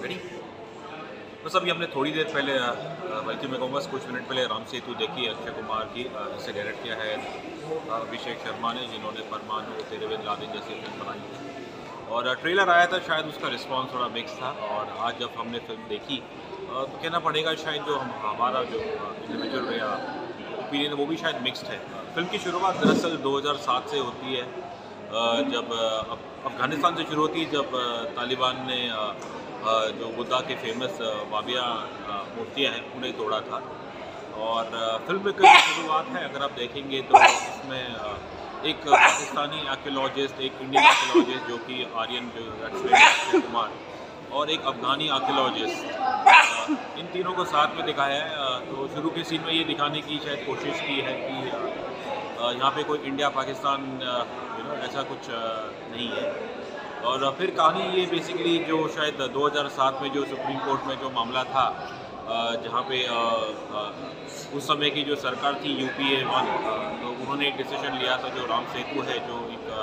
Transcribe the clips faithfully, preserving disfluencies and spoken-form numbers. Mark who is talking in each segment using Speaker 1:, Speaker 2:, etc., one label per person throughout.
Speaker 1: Ready? बस अभी हमने थोड़ी देर पहले, बल्कि मैं कहूँगा कुछ मिनट पहले राम सेतु देखी अक्षय कुमार की। इसे डायरेक्ट किया है अभिषेक शर्मा ने, जिन्होंने परमाणु, तेरे बिन लादेन जैसी फिल्म बनाई थी। और ट्रेलर आया था, शायद उसका रिस्पांस थोड़ा मिक्स था। और आज जब हमने फिल्म देखी तो कहना पड़ेगा शायद जो हम हमारा जो इंडिविजुअल या ओपिनियन है वो भी शायद मिक्सड है। फिल्म की शुरुआत दरअसल दो हज़ार सात से होती है, जब अफ़गानिस्तान से शुरू होती है, जब तालिबान ने जो बुद्धा के फेमस बाबिया मूर्तियाँ हैं उन्हें तोड़ा था। और फिल्म की शुरुआत है, अगर आप देखेंगे तो इसमें एक पाकिस्तानी आर्कियोलॉजिस्ट, एक इंडियन आर्कियोलॉजिस्ट जो कि आर्यन जो अक्षय कुमार, और एक अफ़गानी आर्कियोलॉजिस्ट, इन तीनों को साथ में दिखाया है। तो शुरू के सीन में ये दिखाने की शायद कोशिश की है कि यहाँ पे कोई इंडिया पाकिस्तान यू नो ऐसा कुछ नहीं है। और फिर कहानी ये बेसिकली जो शायद दो हज़ार सात में जो सुप्रीम कोर्ट में जो मामला था, जहाँ पे उस समय की जो सरकार थी यूपीए वन, तो उन्होंने एक डिसीजन लिया था जो राम सेतु है, जो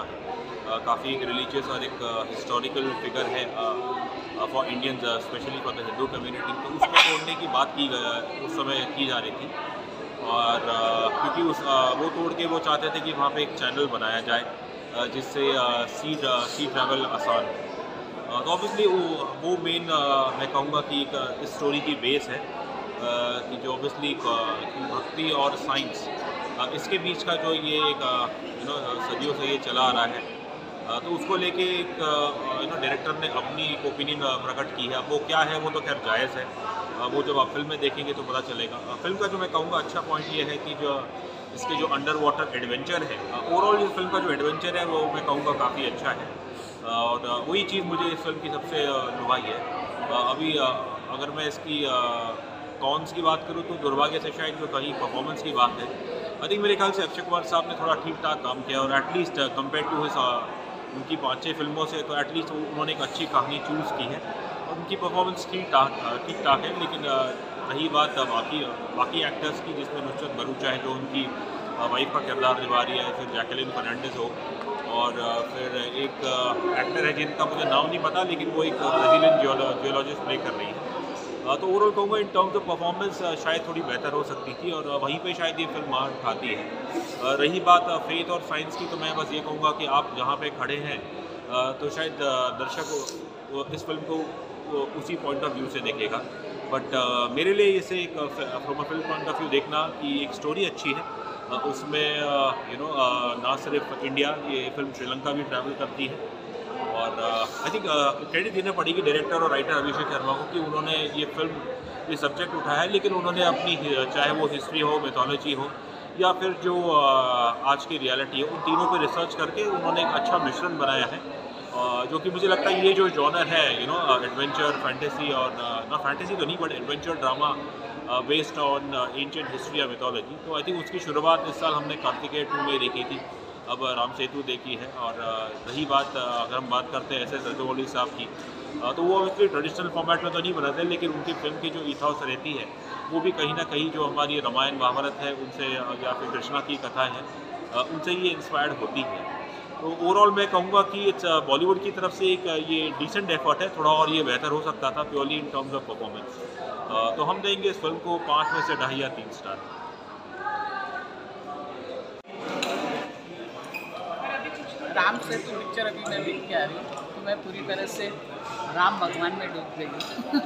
Speaker 1: एक काफ़ी एक रिलीजियस और एक हिस्टोरिकल फिगर है for Indians, specially for the Hindu community, तो उसको तोड़ने की बात की उस समय की जा रही थी। और क्योंकि उस वो तोड़ के वो चाहते थे कि वहाँ पे एक चैनल बनाया जाए जिससे सी सी ट्रैवल आसान हो। तो ऑब्वियसली वो वो मेन मैं कहूँगा कि एक इस स्टोरी की बेस है कि जो ऑब्वियसली भक्ति और साइंस, इसके बीच का जो ये एक यू नो सदियों से ये चला आ रहा है, तो उसको लेके एक यू नो डायरेक्टर ने अपनी एक ओपिनियन प्रकट की है। वो क्या है वो तो खैर जायज़ है, वो जब आप फिल्म में देखेंगे तो पता चलेगा। फिल्म का जो मैं कहूँगा अच्छा पॉइंट ये है कि जो इसके जो अंडर वाटर एडवेंचर है, ओवरऑल इस फिल्म का जो एडवेंचर है वो मैं कहूँगा काफ़ी अच्छा है। और वही चीज़ मुझे इस फिल्म की सबसे लुभाई है। अभी अगर मैं इसकी कॉन्स की बात करूँ तो दुर्भाग्य से शायद जो कहीं परफॉर्मेंस की बात है, आई थिंक मेरे ख्याल से अक्षय कुमार साहब ने थोड़ा ठीक ठाक काम किया। और एटलीस्ट कंपेयर टू हिज उनकी पाँच छः फिल्मों से तो एटलीस्ट उन्होंने एक अच्छी कहानी चूज़ की है और उनकी परफॉर्मेंस ठीक ठाक ठीक ठाक है। लेकिन रही बात बाकी बाकी एक्टर्स की, जिसमें नुसरत भरूचा है जो उनकी वाइफ का किरदार निभा रही है, फिर जैकलिन फर्नांडिस हो, और फिर एक एक्टर है जिनका मुझे नाम नहीं पता, लेकिन वो एक ब्राज़ीलियन जियोलॉजिस्ट प्ले कर रही है। तो ओवरऑल कहूँगा इन टर्म्स ऑफ परफॉर्मेंस शायद थोड़ी बेहतर हो सकती थी, और वहीं पे शायद ये फिल्म मार खाती है। रही बात फेथ और साइंस की, तो मैं बस ये कहूँगा कि आप जहाँ पे खड़े हैं तो शायद दर्शक इस फिल्म को उसी पॉइंट ऑफ व्यू से देखेगा। बट मेरे लिए इसे एक from a film point of view देखना कि एक स्टोरी अच्छी है, उसमें यू नो ना सिर्फ इंडिया, ये फिल्म श्रीलंका भी ट्रैवल करती है। और आई थिंक क्रेडिट देना पड़ेगी डायरेक्टर और राइटर अभिषेक शर्मा को कि उन्होंने ये फिल्म ये सब्जेक्ट उठाया है, लेकिन उन्होंने अपनी चाहे वो हिस्ट्री हो, मिथोलॉजी हो, या फिर जो आज की रियलिटी है, उन तीनों पे रिसर्च करके उन्होंने एक अच्छा मिश्रण बनाया है, जो कि मुझे लगता है ये जो जॉनर है यू नो एडवेंचर फैंटेसी, और ना फैंटेसी तो नहीं but adventure drama based on ancient history या मिथोलॉजी, तो आई थिंक उसकी शुरुआत इस साल हमने कार्तिकेय टू में देखी थी, अब राम सेतु देखी है। और रही बात अगर हम बात करते हैं एस एस राजामौली साहब की, तो वो ऑब्वियसली ट्रेडिशनल फॉर्मेट में तो नहीं बनाते, लेकिन उनकी फिल्म की जो इथॉस रहती है वो भी कहीं ना कहीं जो हमारी रामायण महाभारत है उनसे, या फिर कृष्णा की कथा है, उनसे ये इंस्पायर्ड होती है। तो ओवरऑल मैं कहूँगा कि इट्स बॉलीवुड की तरफ से एक ये डिसेंट एफर्ट है, थोड़ा और ये बेहतर हो सकता था purely in terms of performance. तो हम देंगे इस फिल्म को पाँच में से ढाई या तीन स्टार।
Speaker 2: राम सेतु पिक्चर अभी मैं देख के आ रही हूँ, तो मैं पूरी तरह से राम भगवान में डूब गई हूँ।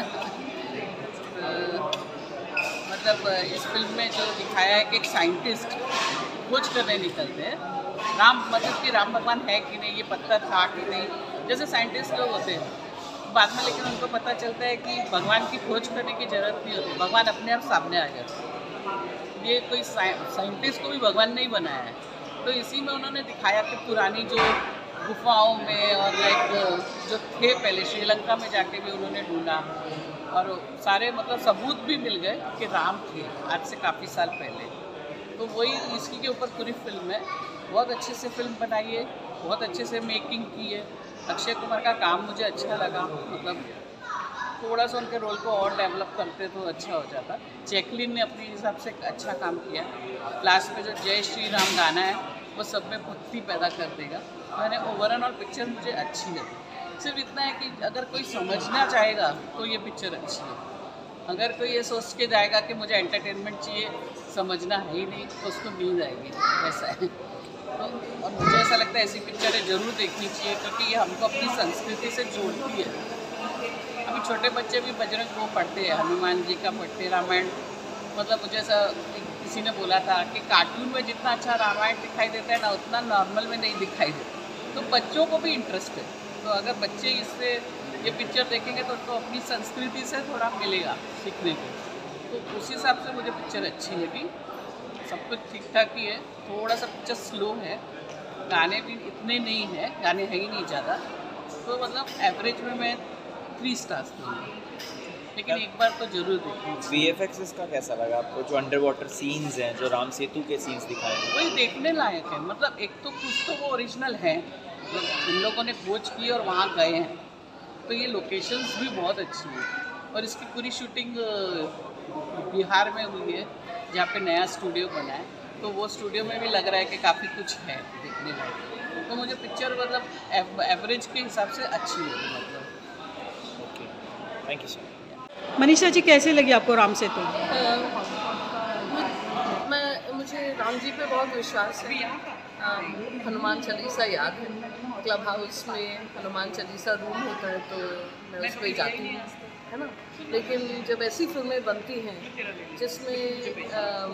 Speaker 2: तो, मतलब इस फिल्म में जो दिखाया है कि एक साइंटिस्ट खोज करने निकलते हैं, राम मतलब कि राम भगवान है कि नहीं, ये पत्थर था कि नहीं, जैसे साइंटिस्ट लोग होते हैं बाद में, लेकिन उनको पता चलता है कि भगवान की खोज करने की ज़रूरत नहीं होती, भगवान अपने आप सामने आ जाते हैं। ये कोई साइंटिस्ट को भी भगवान नहीं बनाया है। तो इसी में उन्होंने दिखाया कि पुरानी जो गुफाओं में और लाइक जो थे पहले श्रीलंका में जाके भी उन्होंने ढूंढा, और सारे मतलब सबूत भी मिल गए कि राम थे आज से काफ़ी साल पहले। तो वही इसकी के ऊपर पूरी फिल्म है। बहुत अच्छे से फिल्म बनाई है, बहुत अच्छे से मेकिंग की है। अक्षय कुमार का काम मुझे अच्छा लगा, मतलब थोड़ा सा उनके रोल को और डेवलप करते तो अच्छा हो जाता। जैकलिन ने अपने हिसाब से अच्छा काम किया। लास्ट में जो जय श्री राम गाना है वो सब में भक्ति पैदा कर देगा। मैंने ओवरऑल पिक्चर मुझे अच्छी लगी। सिर्फ इतना है कि अगर कोई समझना चाहेगा तो ये पिक्चर अच्छी है। अगर कोई ये सोच के जाएगा कि मुझे एंटरटेनमेंट चाहिए, समझना है ही नहीं, तो उसको नींद आएगी, ऐसा है। तो और मुझे ऐसा लगता है ऐसी पिक्चरें ज़रूर देखनी चाहिए, क्योंकि ये हमको अपनी संस्कृति से जोड़ती है। अभी छोटे बच्चे भी बजरंग वो पढ़ते हैं, हनुमान जी का पढ़ते हैं, रामायण। मतलब मुझे ऐसा किसी ने बोला था कि कार्टून में जितना अच्छा रामायण दिखाई देता है ना, उतना नॉर्मल में नहीं दिखाई देता। तो बच्चों को भी इंटरेस्ट है, तो अगर बच्चे इससे ये पिक्चर देखेंगे तो उनको अपनी संस्कृति से थोड़ा मिलेगा सीखने को। तो उस हिसाब से मुझे पिक्चर अच्छी लगी। सब कुछ ठीक ठाक ही है, थोड़ा सा पिक्चर स्लो है, गाने भी इतने नहीं हैं, गाने हैं ही नहीं ज़्यादा। तो मतलब एवरेज में मैं थ्री स्टार्स दूँगी, लेकिन एक बार तो जरूर देखूँ।
Speaker 3: वी एफ एक्स इसका कैसा लगा आपको? जो अंडर वाटर सीन्स हैं, जो राम सेतु के सीन्स दिखाए हैं,
Speaker 2: वही देखने लायक है। मतलब एक तो कुछ तो वो ओरिजिनल है, इन लोगों ने खोज की और वहाँ गए हैं, तो ये लोकेशंस भी बहुत अच्छी है। और इसकी पूरी शूटिंग बिहार में हुई है, जहाँ पे नया स्टूडियो बना है, तो वो स्टूडियो में भी लग रहा है कि काफ़ी कुछ है देखने लायक। तो मुझे पिक्चर मतलब एवरेज के हिसाब से अच्छी लगी। मतलब
Speaker 3: okay, thank you sir.
Speaker 4: Manisha ji, कैसे लगी आपको राम सेतु?
Speaker 5: मैं मुझे राम जी पे बहुत विश्वास है। हनुमान चालीसा याद है, क्लब हाउस में हनुमान चालीसा रूम होता है, तो मैं उस पर जाती हूँ, है ना। लेकिन जब ऐसी फिल्में बनती हैं जिसमें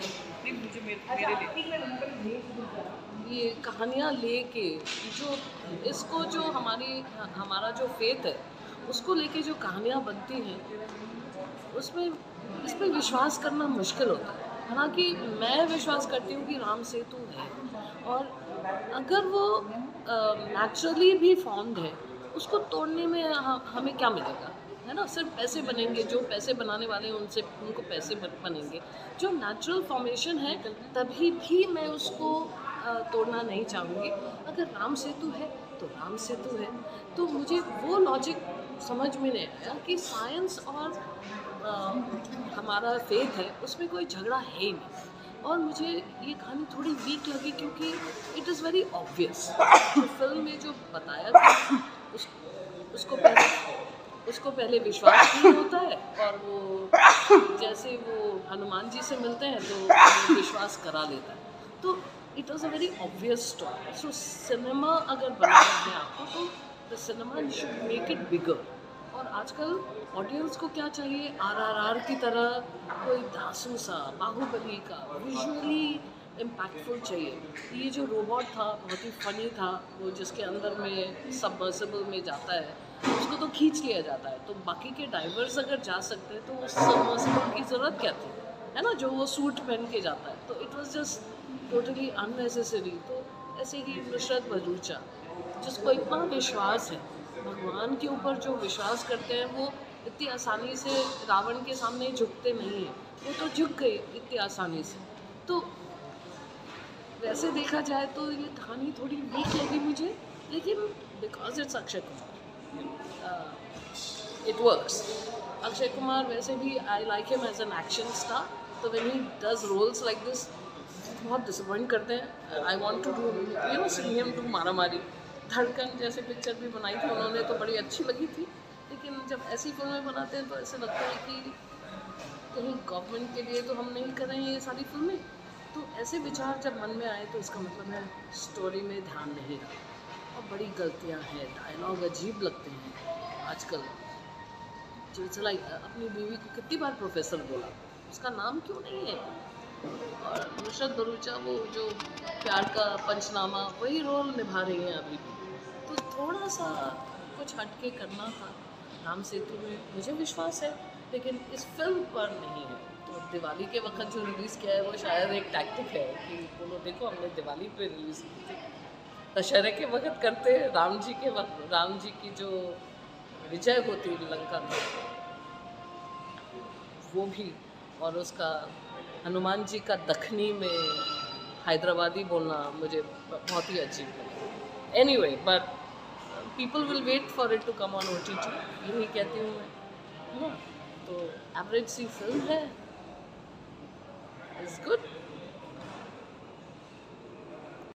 Speaker 5: ये कहानियाँ लेके जो इसको जो हमारी हमारा जो फेथ है उसको लेके जो कहानियाँ बनती हैं, उसमें इस पर विश्वास करना मुश्किल होता है। हालांकि मैं विश्वास करती हूँ कि राम सेतु है, और अगर वो नेचुरली भी फॉर्म्ड है, उसको तोड़ने में हम, हमें क्या मिलेगा, है ना। सिर्फ पैसे बनेंगे, जो पैसे बनाने वाले हैं उनसे उनको पैसे बनेंगे। जो नेचुरल फॉर्मेशन है तभी भी मैं उसको आ, तोड़ना नहीं चाहूँगी। अगर राम सेतु है तो राम सेतु है। तो मुझे वो लॉजिक समझ में नहीं आया कि साइंस और आ, हमारा फेथ है, उसमें कोई झगड़ा है ही नहीं। और मुझे ये कहानी थोड़ी वीक लगी क्योंकि इट इज़ वेरी ऑब्वियस। जो फिल्म में जो बताया गया उस, उसको पहले उसको पहले विश्वास नहीं होता है, और वो जैसे वो हनुमान जी से मिलते हैं तो वो विश्वास करा लेता है। तो it was a very obvious story. So cinema अगर बनाना है आपको, तो the cinema should make it bigger. और आजकल ऑडियंस को क्या चाहिए, आर आर आर की तरह कोई दासू सा, बाहुबली का विजुअली इम्पैक्टफुल चाहिए। ये जो रोबोट था बहुत ही फनी था, वो जिसके अंदर में सबमर्सिबल में जाता है, उसको तो खींच लिया जाता है। तो बाकी के डाइवर्स अगर जा सकते हैं तो उस सबमर्सिबल की ज़रूरत क्या थी, है ना, जो वो सूट पहन के जाता है। तो it was just totally unnecessary. तो ऐसे ही नुसरत भरूचा, जिसको इतना विश्वास है भगवान के ऊपर, जो विश्वास करते हैं वो इतनी आसानी से रावण के सामने झुकते नहीं हैं। वो तो झुक गए इतनी आसानी से। तो वैसे देखा जाए तो ये कहानी थोड़ी वीक लगी मुझे, लेकिन because it's Akshay Kumar it works. Akshay Kumar वैसे भी I like him as an action star, तो when he does roles like this बहुत डिसअपॉइंट करते हैं। I want to do you know see him do मारा मारी। धड़कन जैसे पिक्चर भी बनाई थी उन्होंने, तो बड़ी अच्छी लगी थी। लेकिन जब ऐसी फिल्में बनाते हैं तो ऐसे लगता है कि कहीं गवर्नमेंट के लिए तो हम नहीं कर रहे हैं ये सारी फिल्में। तो ऐसे विचार जब मन में आए तो इसका मतलब है स्टोरी में ध्यान नहीं रहा, और बड़ी गलतियाँ हैं, डायलॉग अजीब लगते हैं आजकल। जो चला अपनी बीवी को कितनी बार प्रोफेसर बोला, उसका नाम क्यों नहीं है। और नुसरत भरूचा वो जो प्यार का पंचनामा, वही रोल निभा रही हैं अभी भी। तो थोड़ा सा कुछ हटके करना था राम सेतु में, मुझे विश्वास है, लेकिन इस फिल्म पर नहीं है। तो दिवाली के वक्त जो रिलीज़ किया है वो शायद एक टैक्टिक है कि बोलो देखो हमने दिवाली पे रिलीज़ की थी, दशहरे के वक्त करते राम जी के वक्त, राम जी की जो विजय होती लंका में वो भी, और उसका हनुमान जी का दखनी में हैदराबादी बोलना मुझे बहुत ही अजीब लगा। Anyway, but people will wait for it to come on O T T, यही कहती हूँ मैं, है ना। तो एवरेज सी फिल्म है, इट्स गुड।